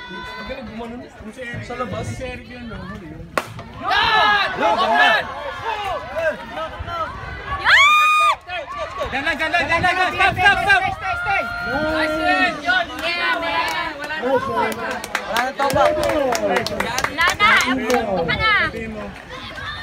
Magaling gumanon. Sa labas. Si Eric yun, no? Huli yun. Yan! Yan! Yan lang. Stop! Nice win! Yun! Yeah, man! Wala na to. Wala na to ba? Wala na! Ang punto ka na!